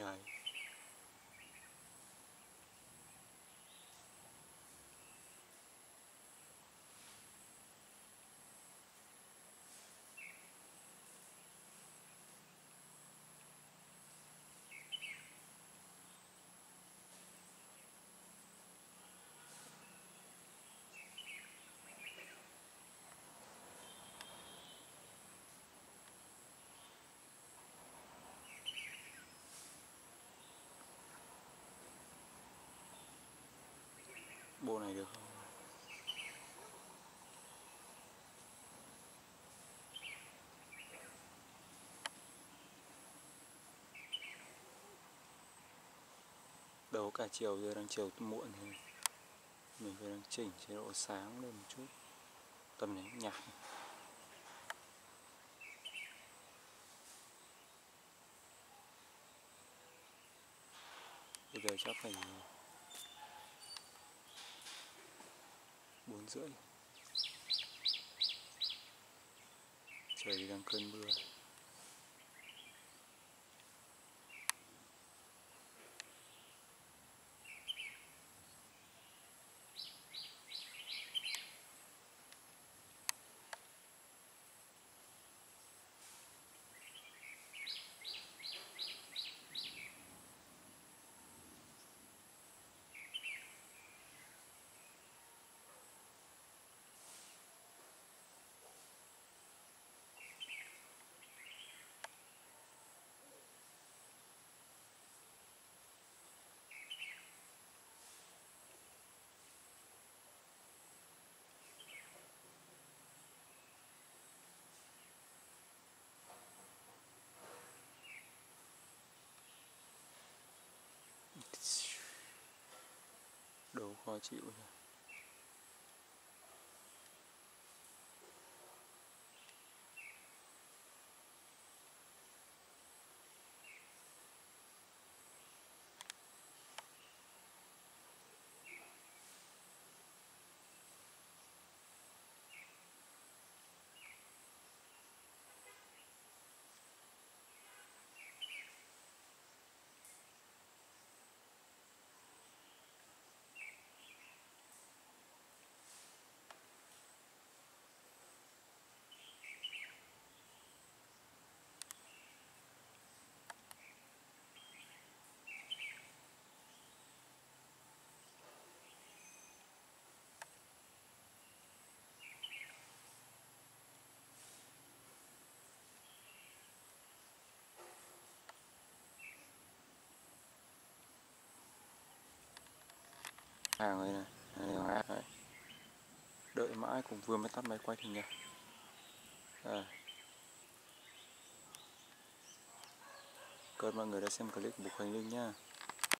Đấy. Bộ này được không? Đấu cả chiều giờ đang chiều muộn thì mình phải đang chỉnh chế độ sáng lên một chút. Tầm này nhạc. Bây giờ chắc phải 4:30. Trời thì đang cơn mưa. Đấu khó chịu nhỉ. Hàng đây này, này. Đợi mãi cũng vừa mới tắt máy quay thì nhỉ. Cảm ơn mọi người đã xem clip của Bục Khánh Linh nha.